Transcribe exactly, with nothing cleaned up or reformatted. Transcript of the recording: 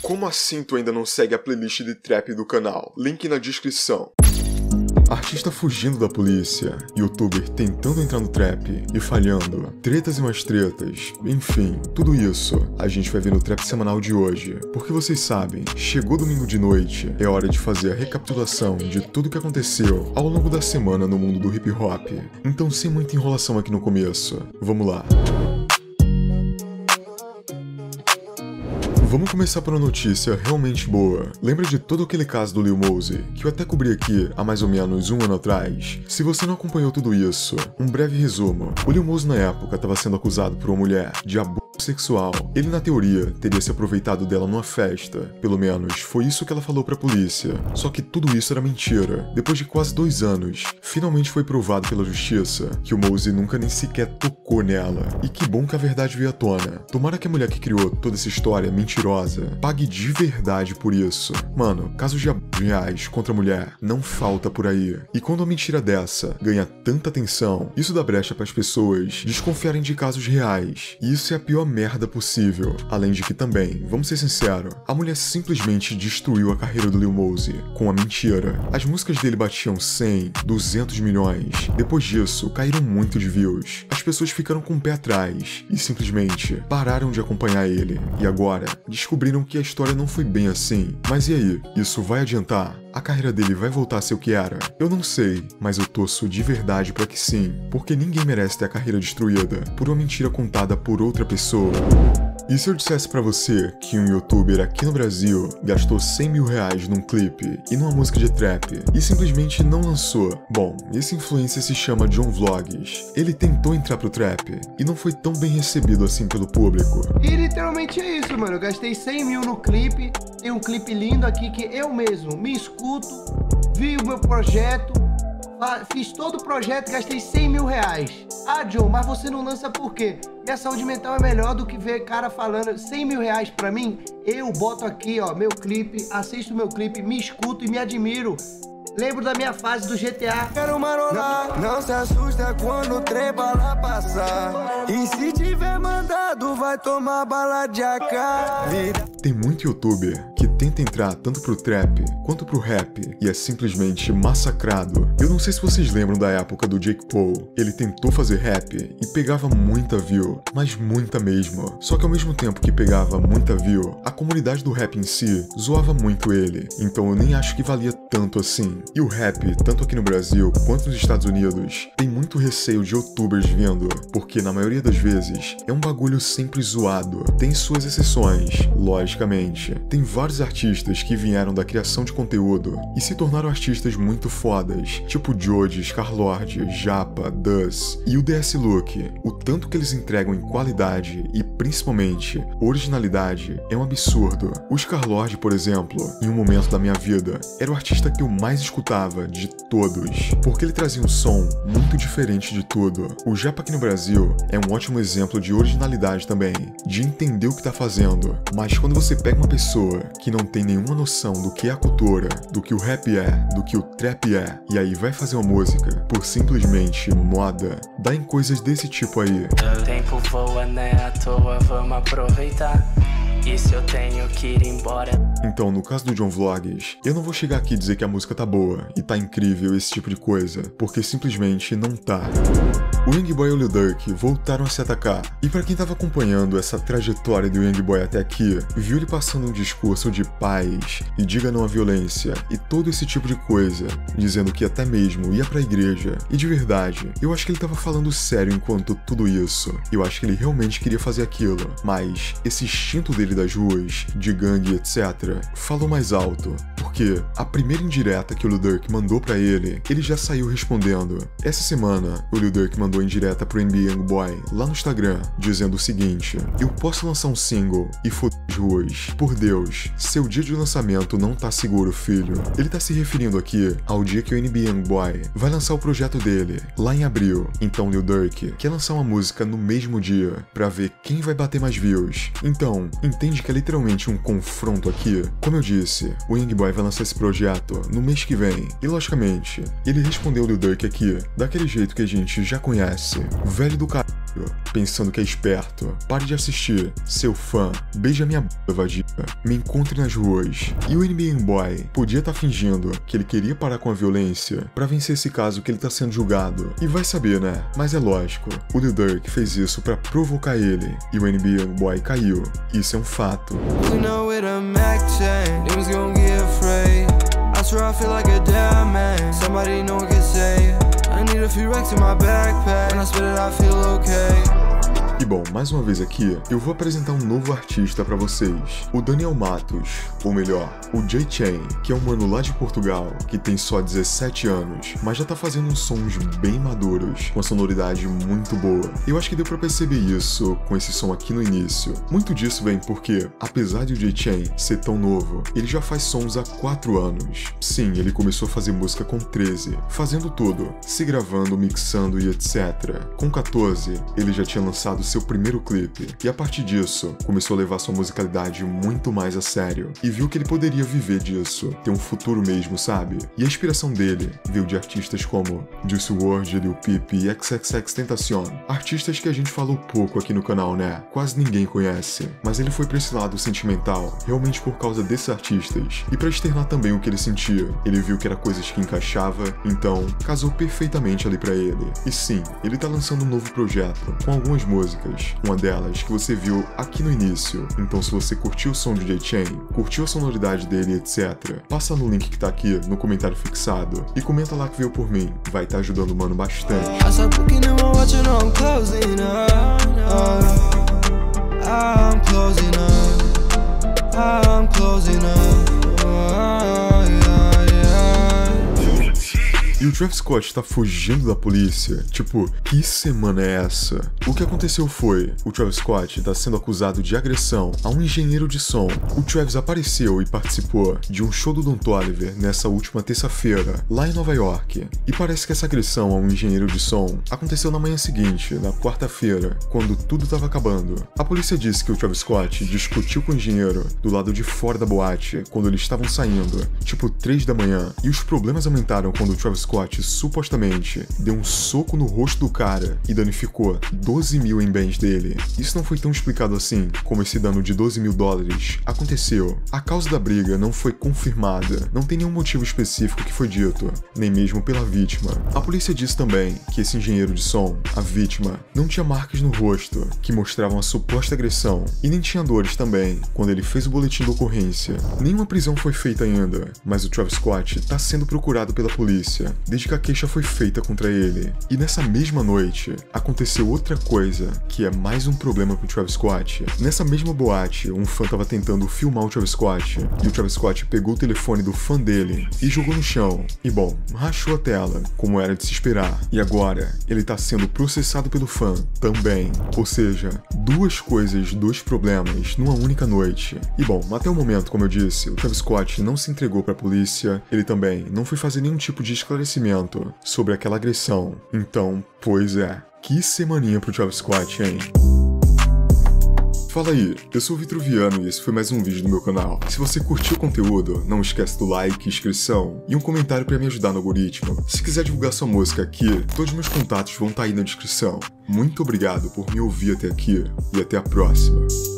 Como assim tu ainda não segue a playlist de trap do canal? Link na descrição. Artista fugindo da polícia, youtuber tentando entrar no trap e falhando, tretas e mais tretas, enfim, tudo isso a gente vai ver no Trap Semanal de hoje. Porque vocês sabem, chegou domingo de noite, é hora de fazer a recapitulação de tudo que aconteceu ao longo da semana no mundo do hip hop. Então, sem muita enrolação aqui no começo, vamos lá. Vamos começar por uma notícia realmente boa. Lembra de todo aquele caso do Lil Mosey, que eu até cobri aqui há mais ou menos um ano atrás? Se você não acompanhou tudo isso, um breve resumo. O Lil Mosey na época estava sendo acusado por uma mulher de abuso sexual. Ele na teoria teria se aproveitado dela numa festa. Pelo menos foi isso que ela falou pra polícia. Só que tudo isso era mentira. Depois de quase dois anos, finalmente foi provado pela justiça que o Mosey nunca nem sequer tocou nela. E que bom que a verdade veio à tona. Tomara que a mulher que criou toda essa história mentirosa pague de verdade por isso. Mano, casos de abuso reais contra a mulher não falta por aí. E quando uma mentira dessa ganha tanta atenção, isso dá brecha para as pessoas desconfiarem de casos reais. E isso é a pior merda possível. Além de que também, vamos ser sinceros, a mulher simplesmente destruiu a carreira do Lil Mosey com a mentira. As músicas dele batiam cem, duzentos milhões. Depois disso, caíram muito de views. As pessoas ficaram com o pé atrás e simplesmente pararam de acompanhar ele. E agora, descobriram que a história não foi bem assim. Mas e aí? Isso vai adiantar? A carreira dele vai voltar a ser o que era? Eu não sei, mas eu torço de verdade pra que sim, porque ninguém merece ter a carreira destruída por uma mentira contada por outra pessoa. E se eu dissesse pra você que um youtuber aqui no Brasil gastou cem mil reais num clipe e numa música de trap e simplesmente não lançou? Bom, esse influencer se chama John Vlogs. Ele tentou entrar pro trap e não foi tão bem recebido assim pelo público. E literalmente é isso, mano. Eu gastei cem mil no clipe, tem um clipe lindo aqui que eu mesmo me escuto, vi o meu projeto, fiz todo o projeto, gastei cem mil reais. Ah, John, mas você não lança por quê? Minha saúde mental é melhor do que ver cara falando cem mil reais pra mim. Eu boto aqui, ó, meu clipe, assisto meu clipe, me escuto e me admiro. Lembro da minha fase do G T A. Quero marolar. Não, não se assusta quando o trem bala passar. E se tiver mandado, vai tomar bala de A K. Tem muito youtuber que tenta entrar tanto pro trap quanto pro rap e é simplesmente massacrado. Eu não sei se vocês lembram da época do Jake Paul. Ele tentou fazer rap e pegava muita view, mas muita mesmo. Só que ao mesmo tempo que pegava muita view, a comunidade do rap em si zoava muito ele. Então eu nem acho que valia tanto assim. E o rap, tanto aqui no Brasil quanto nos Estados Unidos, tem muito receio de youtubers vindo, porque na maioria das vezes é um bagulho sempre zoado. Tem suas exceções, logicamente. Tem vários artistas que vieram da criação de conteúdo e se tornaram artistas muito fodas, tipo Joji, Scarlord, Japa, Dus e o D S Look. O tanto que eles entregam em qualidade e principalmente originalidade é um absurdo. O Scarlord, por exemplo, em um momento da minha vida, era o artista que eu mais escutava de todos, porque ele trazia um som muito diferente de tudo. O Japa aqui no Brasil é um ótimo exemplo de originalidade também, de entender o que tá fazendo, mas quando você pega uma pessoa que não tem nenhuma noção do que é a cultura, do que o rap é, do que o trap é, e aí vai fazer uma música por simplesmente moda, dá em coisas desse tipo aí. O tempo voa, né? À toa, vamos aproveitar. E se eu tenho que ir embora? Então, no caso do John Vlogs, eu não vou chegar aqui e dizer que a música tá boa e tá incrível, esse tipo de coisa, porque simplesmente não tá. O Youngboy e o Lil Durk voltaram a se atacar, e pra quem tava acompanhando essa trajetória do Youngboy até aqui, viu ele passando um discurso de paz e diga não à violência e todo esse tipo de coisa, dizendo que até mesmo ia pra igreja, e de verdade, eu acho que ele tava falando sério enquanto tudo isso, eu acho que ele realmente queria fazer aquilo, mas esse instinto dele das ruas, de gangue, etcétera, falou mais alto, porque a primeira indireta que o Lil Durk mandou pra ele, ele já saiu respondendo. Essa semana, o Lil Durk mandou indireta pro N B A Youngboy lá no Instagram, dizendo o seguinte: eu posso lançar um single e foder as ruas. Por Deus, seu dia de lançamento não tá seguro, filho. Ele tá se referindo aqui ao dia que o N B A Youngboy vai lançar o projeto dele, lá em abril. Então Lil Durk quer lançar uma música no mesmo dia, pra ver quem vai bater mais views. Então, entende que é literalmente um confronto aqui? Como eu disse, o Youngboy vai lançar esse projeto no mês que vem. E logicamente, ele respondeu o Lil Durk aqui, daquele jeito que a gente já conhece. Velho do caralho, pensando que é esperto. Pare de assistir, seu fã. Beija minha b****, vadia. Me encontre nas ruas. E o N B A Boy podia estar tá fingindo que ele queria parar com a violência pra vencer esse caso que ele tá sendo julgado. E vai saber, né? Mas é lógico, o Lil Durk fez isso pra provocar ele. E o N B A Boy caiu. Isso é um fato. E bom, mais uma vez aqui, eu vou apresentar um novo artista pra vocês, o Daniel Matos, ou melhor, o J-Chain, que é um mano lá de Portugal, que tem só dezessete anos, mas já tá fazendo uns sons bem maduros, com a sonoridade muito boa. Eu acho que deu pra perceber isso com esse som aqui no início. Muito disso vem porque, apesar de o J-Chain ser tão novo, ele já faz sons há quatro anos. Sim, ele começou a fazer música com treze, fazendo tudo, se gravando, mixando e etcétera. Com quatorze, ele já tinha lançado seu primeiro clipe, e a partir disso, começou a levar sua musicalidade muito mais a sério, e viu que ele poderia viver disso, ter um futuro mesmo, sabe? E a inspiração dele veio de artistas como Juice world, Lil Peep e X X X Tentacion, artistas que a gente falou pouco aqui no canal, né? Quase ninguém conhece, mas ele foi pra esse lado sentimental, realmente por causa desses artistas, e pra externar também o que ele sentia. Ele viu que era coisas que encaixava, então casou perfeitamente ali pra ele. E sim, ele tá lançando um novo projeto, com algumas músicas, uma delas que você viu aqui no início. Então se você curtiu o som de J-Chain, curtiu a sonoridade dele, etcétera, passa no link que tá aqui no comentário fixado e comenta lá que veio por mim, vai estar tá ajudando o mano bastante. E o Travis Scott tá fugindo da polícia? Tipo, que semana é essa? O que aconteceu foi, o Travis Scott tá sendo acusado de agressão a um engenheiro de som. O Travis apareceu e participou de um show do Don Toliver nessa última terça-feira, lá em Nova York. E parece que essa agressão a um engenheiro de som aconteceu na manhã seguinte, na quarta-feira, quando tudo tava acabando. A polícia disse que o Travis Scott discutiu com o engenheiro do lado de fora da boate, quando eles estavam saindo, tipo três da manhã, e os problemas aumentaram quando o Travis Scott supostamente deu um soco no rosto do cara e danificou doze mil em bens dele. Isso não foi tão explicado assim, como esse dano de doze mil dólares aconteceu. A causa da briga não foi confirmada, não tem nenhum motivo específico que foi dito, nem mesmo pela vítima. A polícia disse também que esse engenheiro de som, a vítima, não tinha marcas no rosto que mostravam a suposta agressão e nem tinha dores também quando ele fez o boletim de ocorrência. Nenhuma prisão foi feita ainda, mas o Travis Scott está sendo procurado pela polícia desde que a queixa foi feita contra ele. E nessa mesma noite, aconteceu outra coisa, que é mais um problema pro Travis Scott. Nessa mesma boate, um fã tava tentando filmar o Travis Scott, e o Travis Scott pegou o telefone do fã dele e jogou no chão. E bom, rachou a tela, como era de se esperar. E agora, ele tá sendo processado pelo fã também. Ou seja, duas coisas, dois problemas, numa única noite. E bom, até o momento, como eu disse, o Travis Scott não se entregou pra polícia, ele também não foi fazer nenhum tipo de esclarecimento sobre aquela agressão. Então, pois é, que semaninha pro Travis Scott, hein? Fala aí, eu sou o Vitruviano e esse foi mais um vídeo do meu canal. Se você curtiu o conteúdo, não esquece do like, inscrição e um comentário pra me ajudar no algoritmo. Se quiser divulgar sua música aqui, todos os meus contatos vão estar aí na descrição. Muito obrigado por me ouvir até aqui e até a próxima.